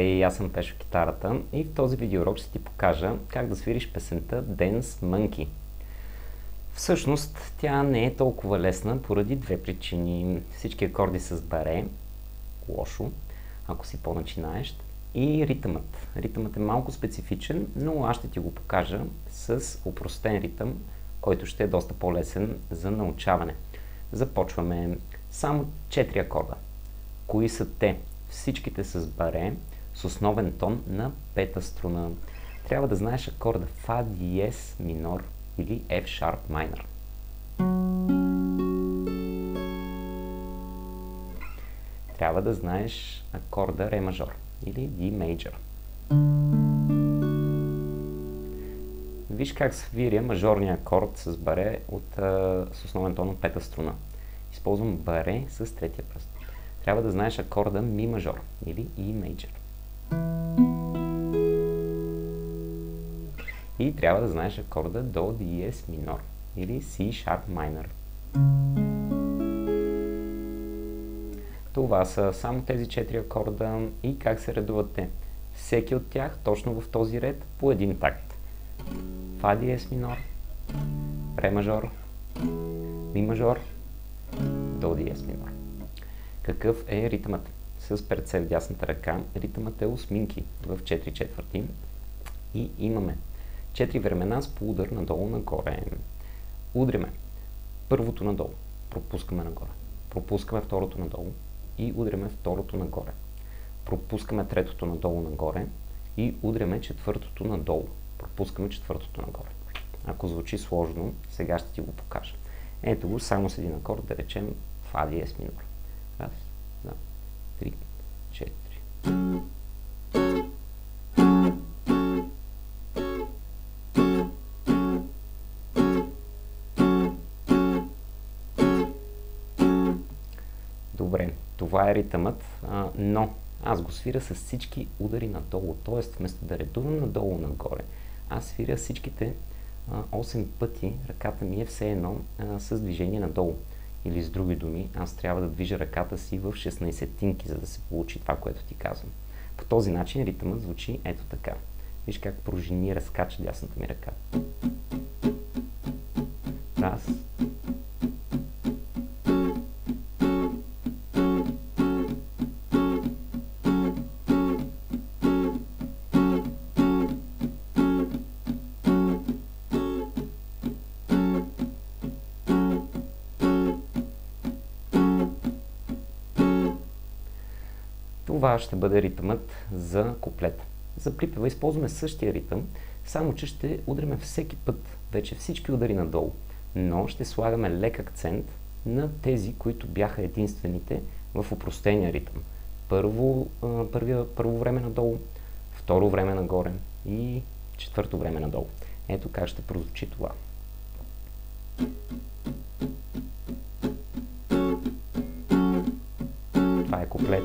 Здравей, аз съм Пешо Китарата и в този видеоурок ще ти покажа как да свириш песента Dance Monkey. Всъщност тя не е толкова лесна поради две причини. Всички акорди с баре, лошо, ако си по-начинаещ, и ритъмът. Ритъмът е малко специфичен, но аз ще ти го покажа с опростен ритъм, който ще е доста по-лесен за научаване. Започваме само 4 акорда. Кои са те? Всичките с баре, с основен тон на пета струна. Трябва да знаеш акорда Фа диез минор или F sharp minor. Трябва да знаеш акорда Ре мажор или D major. Виж как свиря мажорния акорд с баре с основен тон от пета струна. Използвам баре с третия пръст. Трябва да знаеш акорда Ми мажор или E major. И трябва да знаеш акорда До диез минор или C sharp minor. Това са само тези 4 акорда и как се редуват те. Всеки от тях точно в този ред по един такт. Фа диез минор, Ре мажор, Ми мажор, До диез минор. Какъв е ритъмът? С перце в дясната ръка ритъмът е осминки в 4 четвърти и имаме 4 времена с полудар надолу-нагоре. Удряме първото надолу, пропускаме нагоре, пропускаме второто надолу и удряме второто нагоре. Пропускаме третото надолу-нагоре и удряме четвъртото надолу, пропускаме четвъртото нагоре. Ако звучи сложно, сега ще ти го покажа. Ето го само с един акорд, да речем Фа диез минор. Раз, два, три, четири. Добре, това е ритъмът, но аз го свиря с всички удари надолу, т.е. вместо да редувам надолу-нагоре, аз свиря всичките 8 пъти, ръката ми е все едно с движение надолу. Или с други думи, аз трябва да движа ръката си в 16-тинки, за да се получи това, което ти казвам. По този начин ритъмът звучи ето така. Виж как пружини, разкача дясната ми ръка. Раз. Това ще бъде ритъмът за куплета. За припева използваме същия ритъм, само че ще удряме всеки път, вече всички удари надолу, но ще слагаме лек акцент на тези, които бяха единствените в опростения ритъм. Първо време надолу, второ време нагоре и четвърто време надолу. Ето как ще прозвучи това. Това е куплет.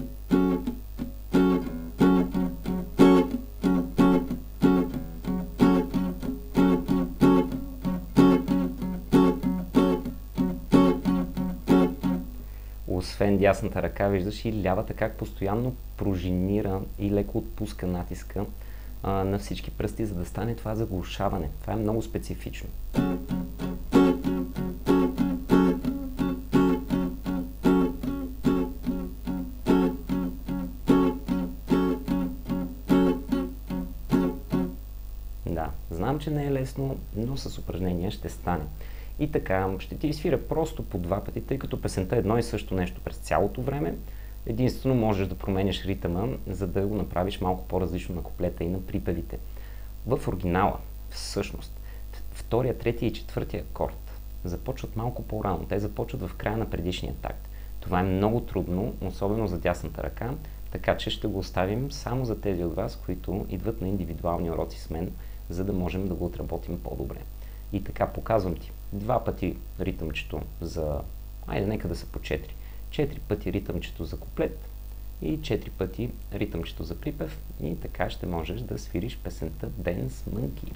Освен дясната ръка, виждаш и лявата как постоянно пружинира и леко отпуска натиска на всички пръсти, за да стане това заглушаване. Това е много специфично. Да, знам, че не е лесно, но с упражнения ще стане. И така, ще ти свиря просто по два пъти, тъй като песента е едно и също нещо през цялото време. Единствено можеш да променяш ритъма, за да го направиш малко по-различно на куплета и на припевите. В оригинала, всъщност, втория, третия и четвъртия акорд започват малко по-рано. Те започват в края на предишния такт. Това е много трудно, особено за дясната ръка, така че ще го оставим само за тези от вас, които идват на индивидуални уроци с мен, за да можем да го отработим по-добре. И така показвам ти. 2 пъти ритъмчето за... Айде, нека да са по 4. 4 пъти ритъмчето за куплет и 4 пъти ритъмчето за припев. И така ще можеш да свириш песента Dance Monkey.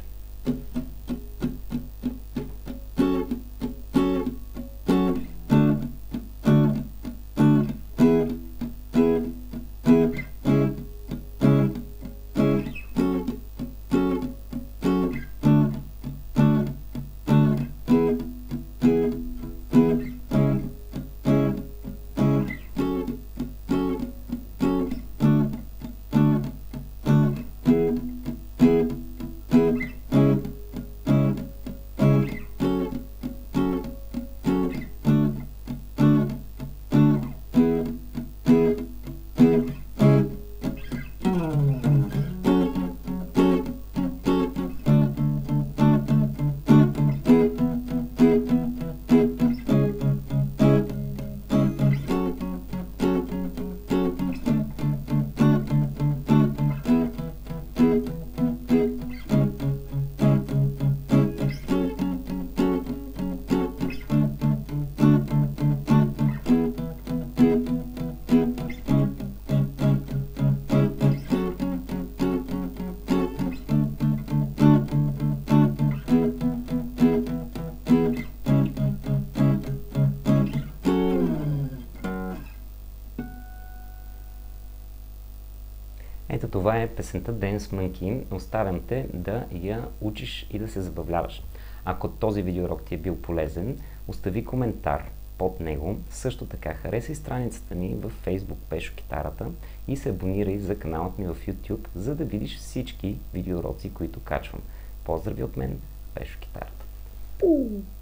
Това е песента Dance Monkey. Оставям те да я учиш и да се забавляваш. Ако този видеоурок ти е бил полезен, остави коментар под него. Също така харесай страницата ми в Facebook Пешо Китарата и се абонирай за каналът ми в YouTube, за да видиш всички видеоуроци, които качвам. Поздрави от мен, Пешо Китарата.